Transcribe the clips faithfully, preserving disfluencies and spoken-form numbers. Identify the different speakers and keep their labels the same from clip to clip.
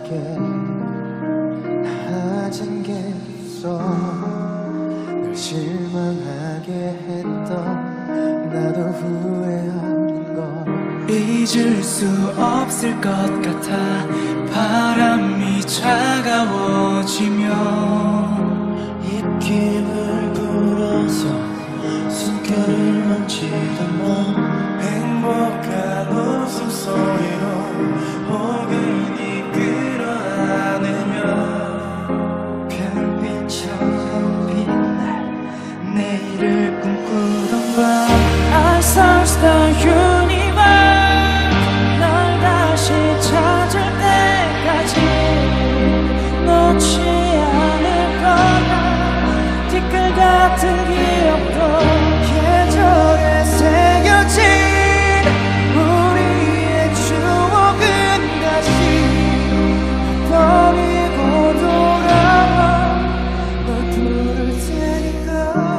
Speaker 1: 낮은 게 있어. 널 실망하게 했던 나도 후회하는 걸
Speaker 2: 잊을 수 없을 것 같아. 바람이 차가워지며
Speaker 1: 입김을 불어서 숨결을 만지던 너
Speaker 2: 행복한 웃음소리로 포근히 끌어안으며
Speaker 1: 별빛처럼 빛날 내일을 꿈꾸던 밤
Speaker 2: I search the universe. 널 다시 찾을 때까지 놓지 않을 거야. 티끌 같은 기억도
Speaker 1: 계절에 새겨진 우리의 추억은 다시 버리고 돌아와 널 부를 테니까.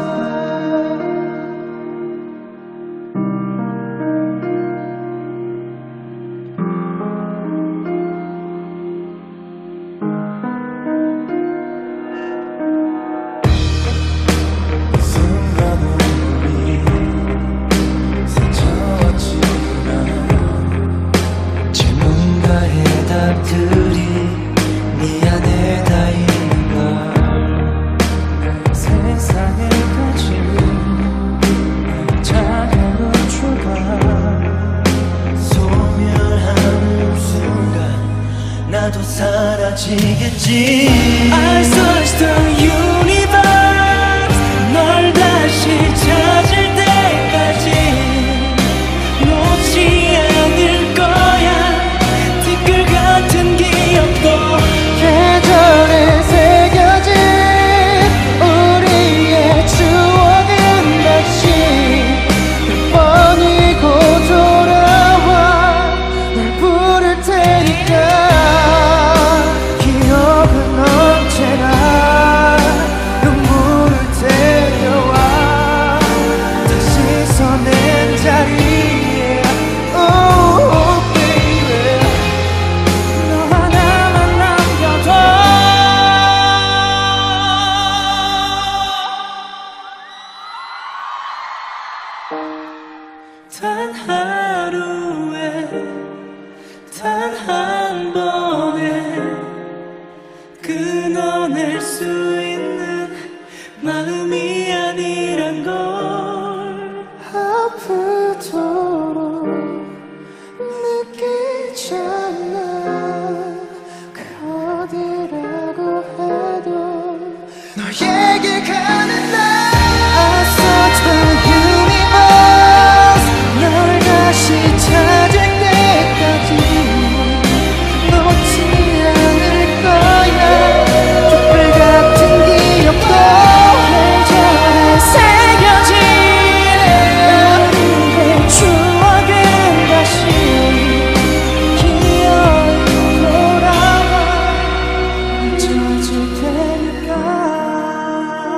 Speaker 2: 답들이 네 안에 다 있는 걸. 세상을 가진 작은 우주가
Speaker 1: 소멸하는 순간 나도 사라지겠지.
Speaker 2: I search the universe. 널 다시 찾을 때까지 놓지 않을 거야. 티끌 같은 기억도
Speaker 1: 계절에 새겨진 우리의 추억은 다시 뻔히고 돌아와 널 부를 테니까. 기억은 언제나 눈물을 데려와 다시 서낸 자리에. Oh baby
Speaker 2: 너 하나만 남겨둬. 단 하루에 단 한 번에 끊어낼 수 있는 마음이 아니란 걸.
Speaker 1: 아프도록 느끼잖아. 그 어디라고 해도 너에게 가는 날. I search the universe. 널 다시 찾을 때까지 놓지 않을 거야. 촛불 같은 기억도 계절에 새겨진 우리의 추억은 다시 기억이 돌아와 잊혀질 테니까.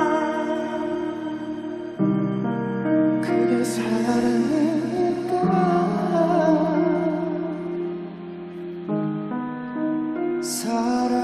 Speaker 1: 그게 사랑이니까. 사랑